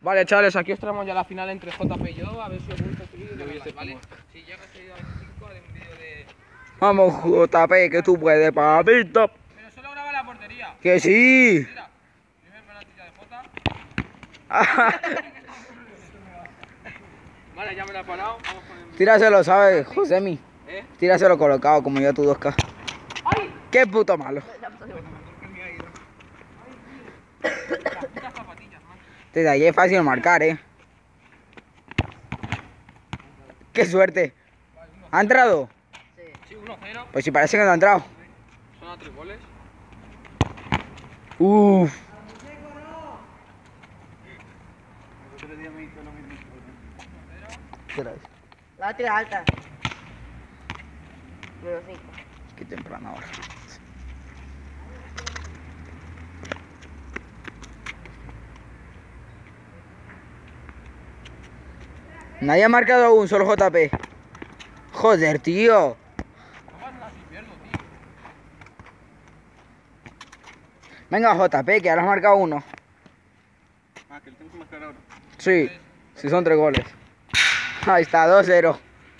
Vale, chavales, aquí os traemos ya la final entre JP y yo. A ver si os gusta este vídeo, ¿vale? Si llega a seguir a 25, haré un vídeo de... Vamos, JP, que tú puedes, papito. Pero solo graba la portería. Que sí. Mira, primer penalti ya de Jota. Vale, ya me la he parado. Vamos con el... Tíraselo, ¿sabes, Josemi? ¿Eh? Tíraselo colocado, como yo a tu 2K. ¡Ay! Qué puto malo. Las putas zapatillas, man. Desde allí es fácil marcar, Qué suerte. ¿Ha entrado? Sí, 1-0. Pues si parece que no ha entrado. Son a 3 goles. Uff. La tira alta. Pero 5. Qué temprano ahora. Nadie ha marcado aún, solo JP. Joder, tío. Venga, JP, que ahora has marcado uno. Ah, que lo tengo que marcar ahora. Sí, si son 3 goles. Ahí está, 2-0.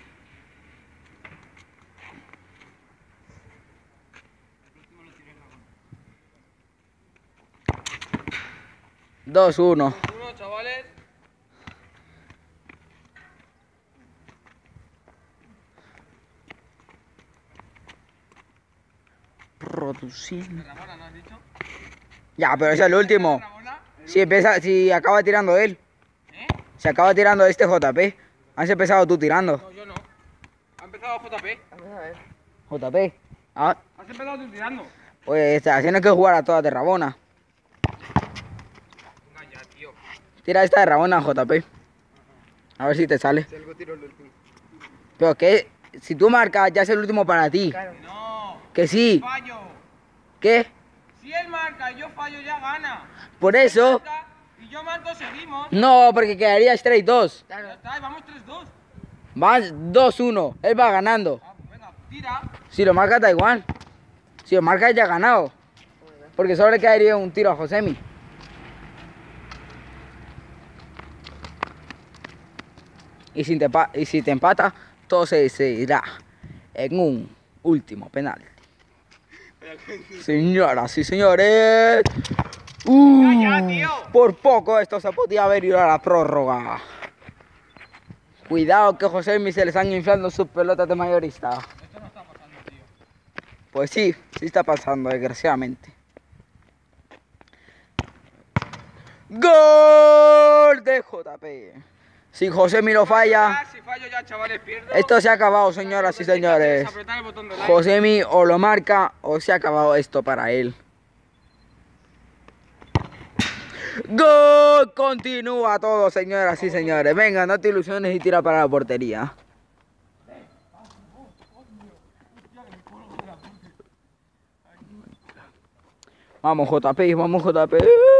Dos, 1. 1, chavales. Producir. Ramona, ¿no has dicho? Ya, pero ese es el último. Ramona. Si acaba tirando él. ¿Eh? Si acaba tirando este JP. Has empezado tú tirando. No, yo no. Ha empezado JP. Vamos a ver. JP. Ah, Has empezado tú tirando. pues tienes que jugar a todas de Rabona. Venga ya, tío. Tira esta de Rabona, JP. A ver si te sale. Si algo tiro el último. Pero que si tú marcas, ya es el último para ti. Claro. No. Que sí. Fallo. ¿Qué? Si él marca y yo fallo, ya gana. Por eso. Marca y yo marco, seguimos. No, porque quedaría straight 2. Ya Claro. está, y vamos 3-2. Vas 2-1. Él va ganando. Ah, pues venga, tira. Si lo marcas, da igual. Si lo marcas, ya ha ganado. Porque solo le caería un tiro a Josemi. Y si te empata, todo se decidirá en un último penal. Señoras y señores. Ya, tío. Por poco esto se podía haber ido a la prórroga. Cuidado que Josemi se le están inflando sus pelotas de mayorista. Esto no está pasando, tío. Pues sí, sí está pasando, desgraciadamente. ¡Gol de JP! Si Josemi lo falla, Si fallo ya, chavales, pierdo. esto se ha acabado, señoras y señores. Apretar el botón de like. Josemi o lo marca o se ha acabado esto para él. ¡Gol! Continúa todo, señoras y señores. Venga, no te ilusiones y tira para la portería. Vamos, JP, vamos, JP.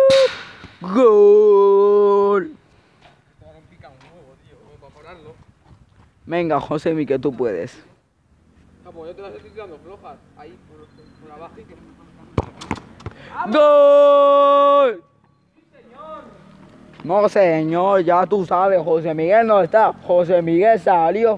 ¡Gol! Ahora me pica un huevo, tío, como para pararlo. Venga, Josemi, que tú puedes. No, pues yo te las estoy tirando flojas. Ahí, por abajo. ¡Gol! No, señor, ya tú sabes, José Miguel no está. José Miguel salió.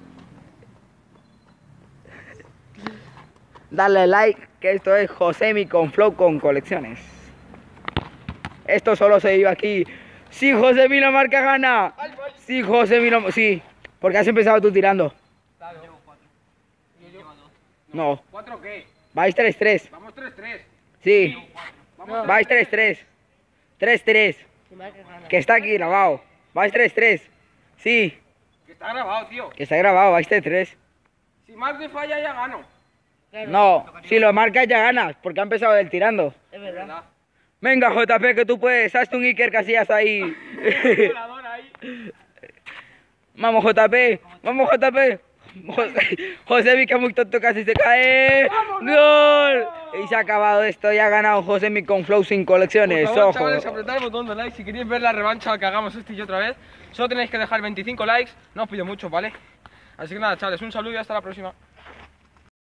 Dale like, que esto es Josemi con Flow con colecciones. Esto solo se dio aquí. Si Josemi lo marca, gana. Si Josemi lo... Sí, porque has empezado tú tirando. Claro. Llevo 4. Yo llevo 2. No, ¿4 qué? vais 3-3. Vamos 3-3. Sí, Vamos vais 3-3. 3-3. Si marca, gana. Que está aquí grabado. Vais 3-3. Sí, Que está grabado, tío. que está grabado, vais 3-3. Si marco y falla, ya gano. Claro. No, si lo marcas ya ganas, porque ha empezado él tirando. Es verdad. ¿Verdad? Venga, JP, que tú puedes. Hazte un Iker Casillas ahí. Volador ahí. Vamos, JP. Vamos, JP. Josemi, que es muy tonto, casi se cae. ¡Gol! Y se ha acabado esto. Ya ha ganado Josemi con Flow sin colecciones. Por favor, Ojo. chavales, apretar el botón de like si queréis ver la revancha que hagamos este y yo otra vez. Solo tenéis que dejar 25 likes. No os pido mucho, ¿vale? Así que nada, chavales, un saludo y hasta la próxima.